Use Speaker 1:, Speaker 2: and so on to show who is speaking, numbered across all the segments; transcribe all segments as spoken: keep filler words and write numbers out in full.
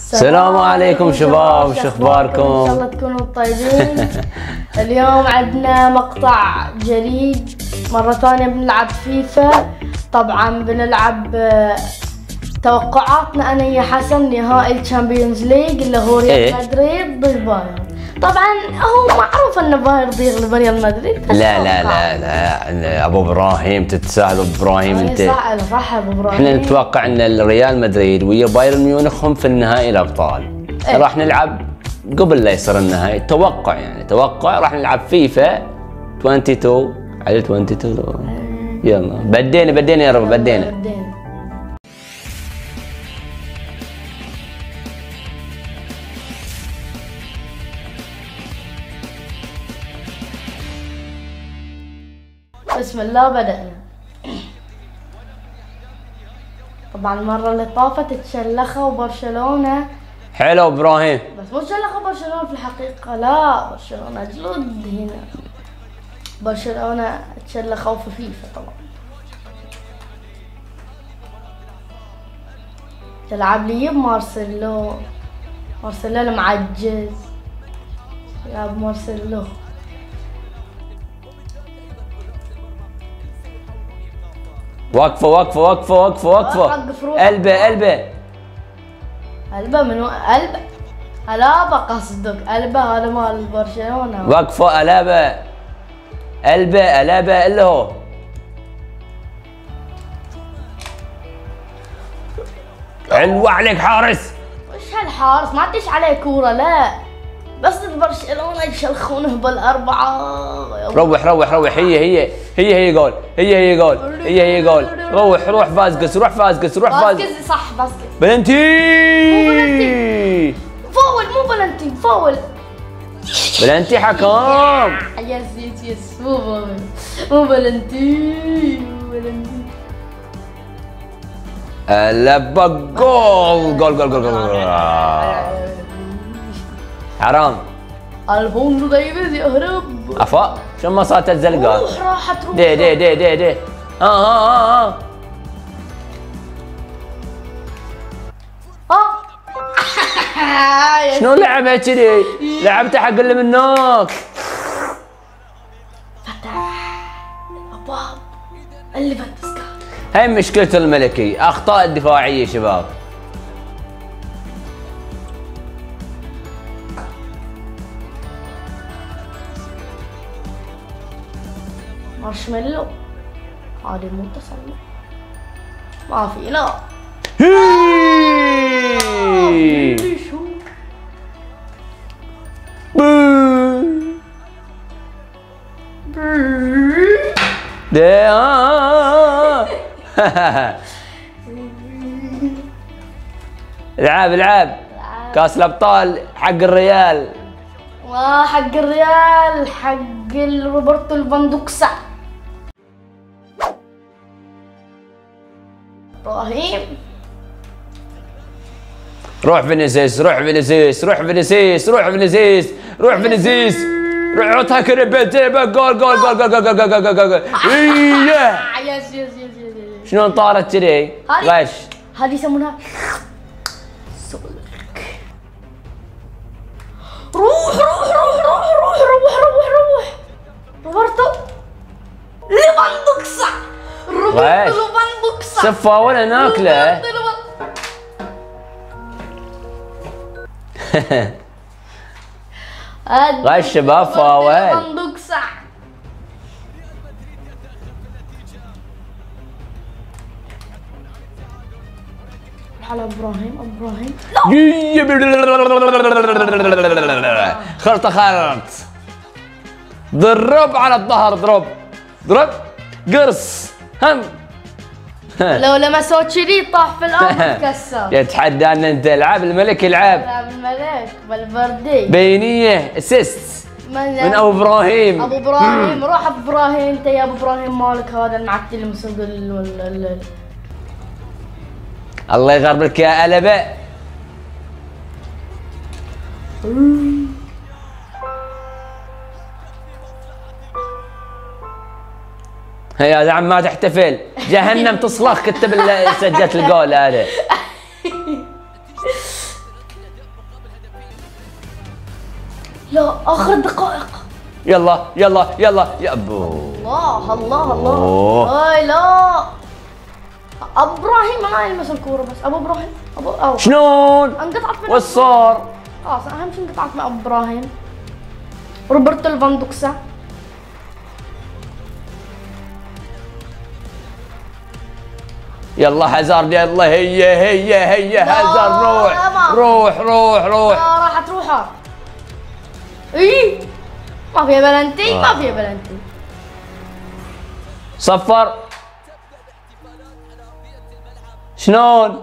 Speaker 1: السلام عليكم شباب، شو اخباركم؟
Speaker 2: ان شاء الله تكونوا طيبين. اليوم عندنا مقطع جديد، مرة ثانية بنلعب فيفا. طبعا بنلعب توقعاتنا انا يا حسن نهائي الشامبيونز ليج اللي هو ريال
Speaker 1: إيه؟
Speaker 2: مدريد ضد بايرن. طبعا هو معروف ان بايرن يغلب ريال مدريد.
Speaker 1: لا لا لا لا ابو ابراهيم تتساهل ابو ابراهيم انت.
Speaker 2: صح صح ابو ابراهيم.
Speaker 1: احنا نتوقع ان الريال مدريد ويا بايرن ميونخ هم في النهائي الابطال.
Speaker 2: إيه؟
Speaker 1: راح نلعب قبل لا يصير النهائي، توقع يعني توقع راح نلعب فيفا اثنين وعشرين على اثنين وعشرين. يلا بدينا بدينا يا رب بدينا.
Speaker 2: بدينا. بسم الله بدأنا. طبعا المرة اللي طافت تشلخوا برشلونة.
Speaker 1: حلو ابراهيم.
Speaker 2: بس مو تشلخوا برشلونة في الحقيقة، لا برشلونة جلود هنا. برشلونة تشلخوا في فيفا طبعا. تلعب لي بمارسيلو، مارسيلو المعجز. يلعب مارسيلو.
Speaker 1: وقفه وقفه وقفه وقفه وقفه. قلبه قلبه
Speaker 2: قلبه منو؟ قلبه ألابا قصدك؟ قلبه هذا مال برشلونة.
Speaker 1: وقفه ألابا قلبه ألابا اللي هو علو عليك حارس.
Speaker 2: وش هالحارس؟ ما تدش عليه كورة لا، بس برشلونة يشلخونه بالأربعة.
Speaker 1: روح روح روح. هي هي هي هي جول هي هي جول هي هي جول. روح روح فازقس روح فازقس روح فازقس.
Speaker 2: فازقس صح فازقس.
Speaker 1: بلنتي
Speaker 2: فاول مو بلنتي فاول.
Speaker 1: بلنتي حكام.
Speaker 2: يس يس يس مو فاول مو بلنتي مو بلنتي.
Speaker 1: لبا جول جول جول جول جول. حرام.
Speaker 2: الفونسو ديفيز يهرب.
Speaker 1: افا شو ما صارت الزلقات.
Speaker 2: روح راحت روح.
Speaker 1: دي دي دي دي دي ها ها ها ها. شنو لعبها كذي؟ لعبتها حق اللي منك.
Speaker 2: فتح ابواب اللي فتسكا.
Speaker 1: هاي مشكلة الملكي، اخطاء الدفاعية شباب.
Speaker 2: مارشميلو هذه مو تسلل، ما في لا. شو
Speaker 1: ده العاب العاب كاس الابطال حق الريال.
Speaker 2: ما حق الريال، حق روبرتو الفاندوكسا. ابراهيم
Speaker 1: روح فينيسيوس روح فينيسيوس روح فينيسيوس روح فينيسيوس روح فينيسيوس روح عطها كريبت جول جول جول جول جول جول جول جول جول جول.
Speaker 2: يس يس يس يس.
Speaker 1: شنو طارت كذي؟ غش.
Speaker 2: هذه يسمونها سولك. روح روح روح روح روح روح روح روح. روبرتو ليفاندوكسا. روبرتو ليفاندوكسا.
Speaker 1: سفا ولا ناكله. غش شباب فاول.
Speaker 2: ليفاندوكسا. على ابراهيم ابراهيم
Speaker 1: خلط خلط. ضرب على الظهر ضرب ضرب قرص هم.
Speaker 2: لو لمسوه كذي طاح في الارض تكسر.
Speaker 1: يتحدى ان انت العب الملك يلعب.
Speaker 2: العب الملك بالبردي.
Speaker 1: بينيه اسيست من ابو ابراهيم.
Speaker 2: ابو ابراهيم روح ابو ابراهيم. انت يا ابو ابراهيم مالك هذا المعتل المسوق.
Speaker 1: الله يغربلك يا قلبه. يا زعم ما تحتفل، جهنم تصلخ كتب سجلت الجول هذا.
Speaker 2: لا اخر دقائق.
Speaker 1: يلا يلا يلا يا ابو.
Speaker 2: الله الله الله.
Speaker 1: أوه.
Speaker 2: هاي لا. ابو ابراهيم ما يلمس الكوره بس ابو ابراهيم ابو أو.
Speaker 1: شلون؟
Speaker 2: انقطعت من
Speaker 1: وش صار؟
Speaker 2: خلاص اهم شيء انقطعت مع ابو ابراهيم. روبرتو ليفاندوكسا.
Speaker 1: يلا هازارد يلا هي هي هي هازارد روح روح روح روح.
Speaker 2: لا راح تروحها. اي ما فيها بلنتي ما فيها بلنتي.
Speaker 1: صفر. شلون؟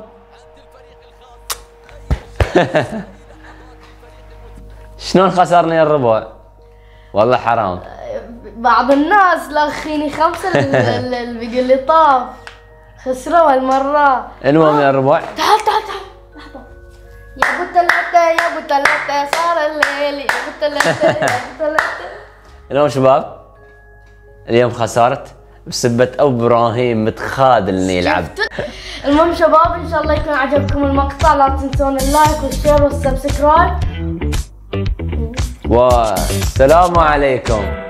Speaker 1: شلون خسرني الربع؟ والله حرام.
Speaker 2: بعض الناس لخيني خمسة اللي بيقول لي طاف خسروا هالمرة.
Speaker 1: المهم يا الربع.
Speaker 2: تعال تعال تعال لحظة. يا ابو ثلاثة يا ابو ثلاثة صار الليل يا ابو ثلاثة يا ابو ثلاثة.
Speaker 1: اليوم شباب اليوم خسرت بسبة ابو ابراهيم متخاذل اني يلعب.
Speaker 2: المهم شباب ان شاء الله يكون عجبكم المقطع، لا تنسون اللايك والشير والسبسكرايب.
Speaker 1: والسلام عليكم.